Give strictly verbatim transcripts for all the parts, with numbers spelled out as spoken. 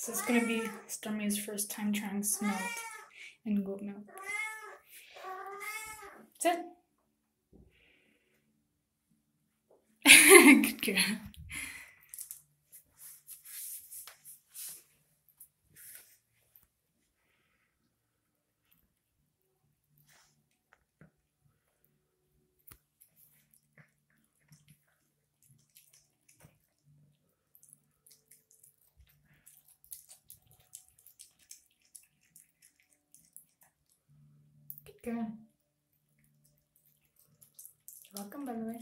This is gonna be Stormie's first time trying SMELT in goat milk. That's it. Good girl. Good girl. You're welcome, by the way.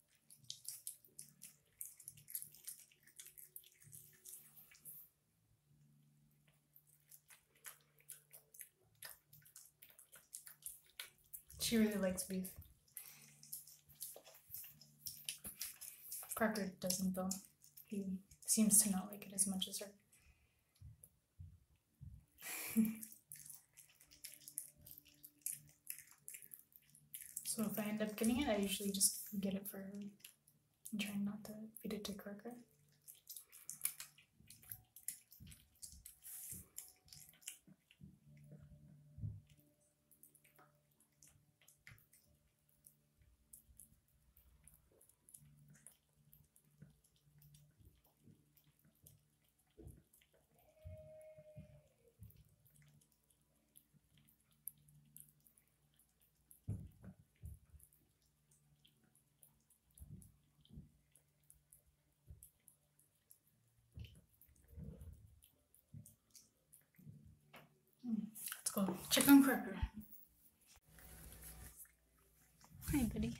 She really likes beef. Cracker doesn't though. He seems to not like it as much as her. So if I end up getting it, I usually just get it for her and try not to feed it to Cracker. Let's go check on Cracker. Hi, buddy.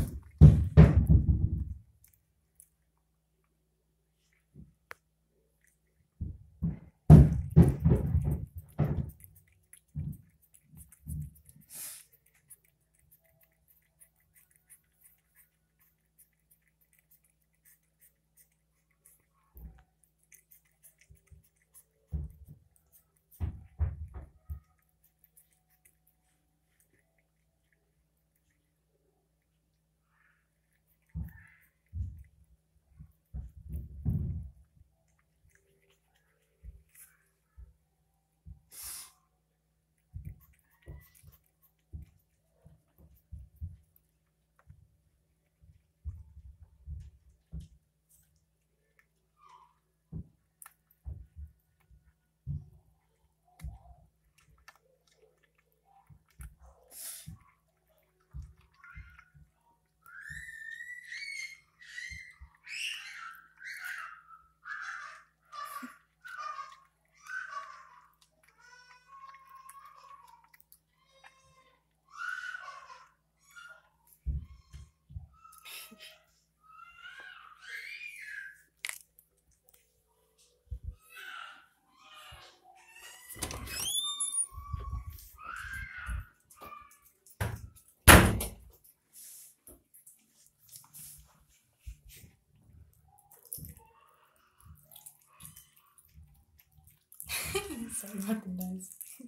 Sorry about the noise.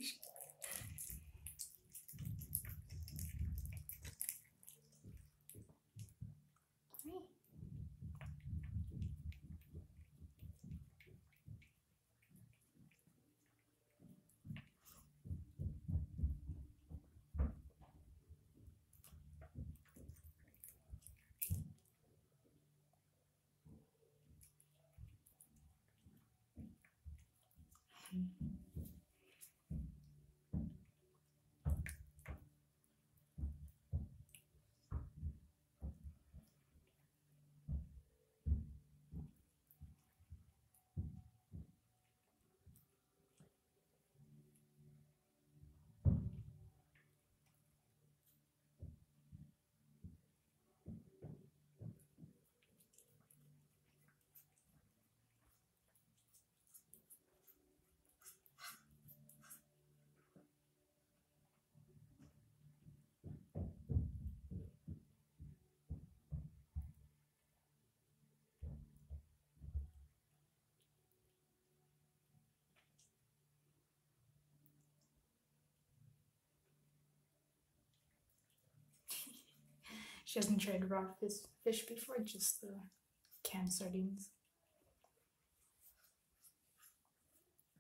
She hasn't tried raw fish, fish before, just the canned sardines.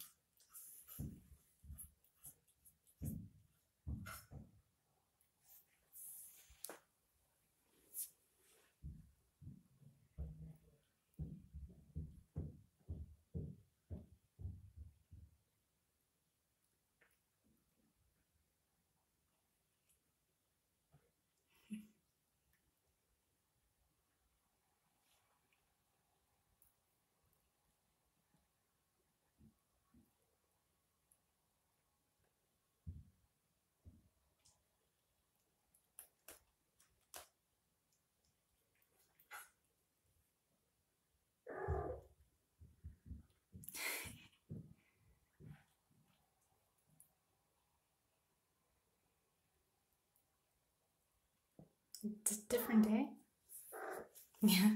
It's a different day. Yeah.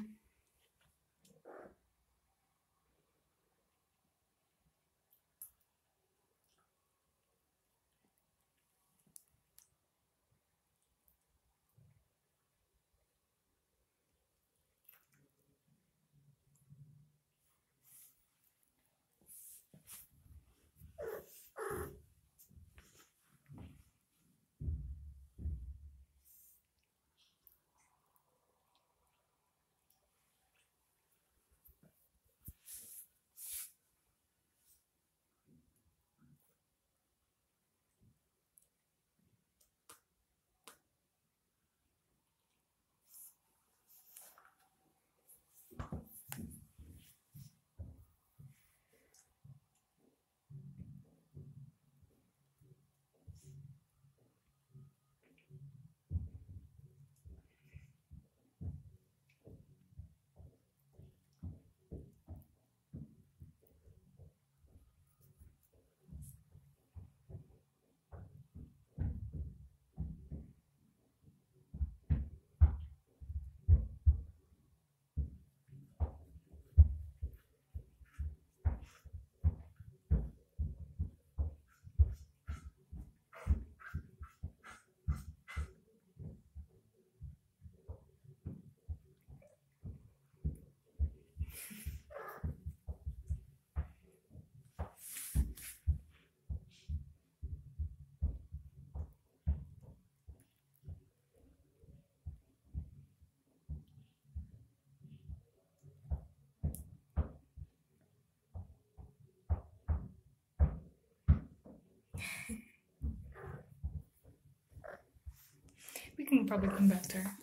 We can probably come back to her.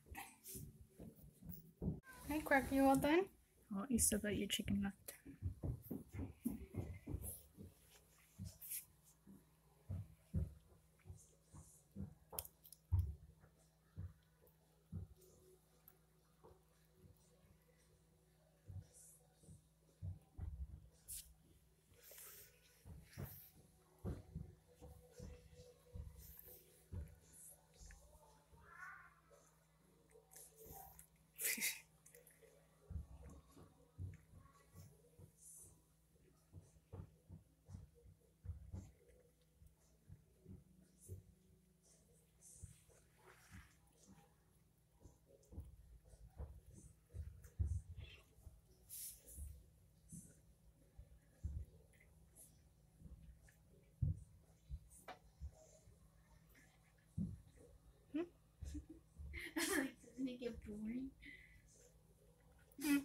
Hi, Cracker, you all done? Oh, you still got your chicken left. Like, doesn't it get boring? Mm.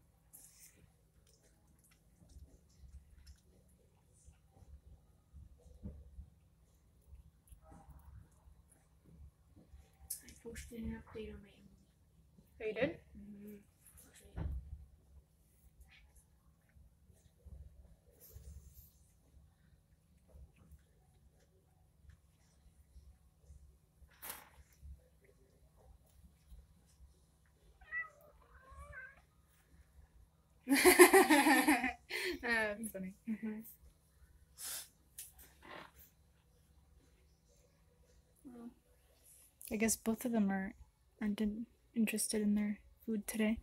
I posted an update on my Emily. Oh, you did? Mm-hmm. That's funny. Mm-hmm. Well, I guess both of them are aren't in, interested in their food today.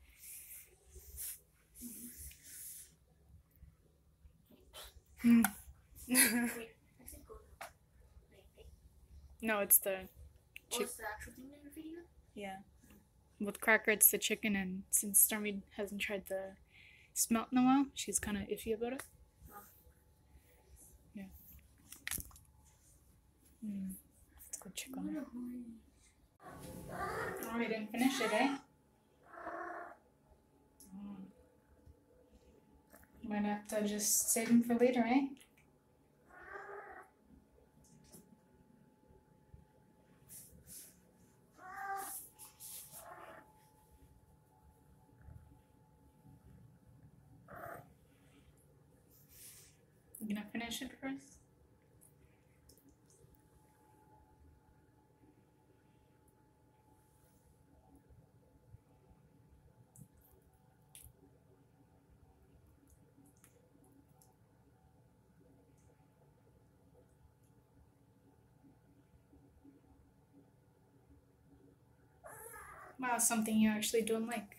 Mm. wait, I said go now. Like, like, No, it's the oh, Chick- it's the actual thing that you're feeding them? yeah. With Cracker, it's the chicken, and since Stormie hasn't tried the SMELT in a while, she's kind of iffy about it. Oh. Yeah. Mm. Let's go check on her. Oh, we didn't finish it, eh? Oh. Might have to just save them for later, eh? You gonna finish it first? Wow, something you actually don't like.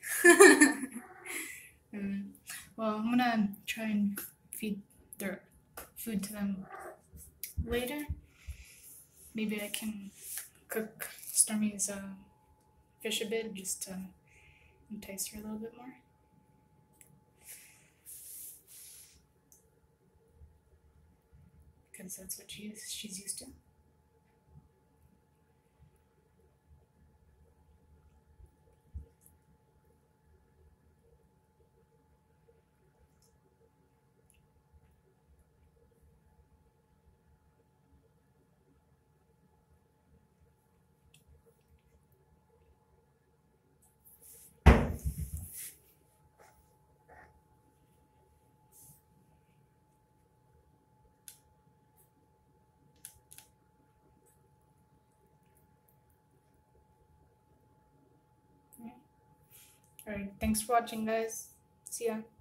um, well, I'm gonna try and feed their food to them later. Maybe I can cook Stormie's uh, fish a bit just to entice her a little bit more. Because that's what she's she's used to. Alright, thanks for watching, guys. See ya.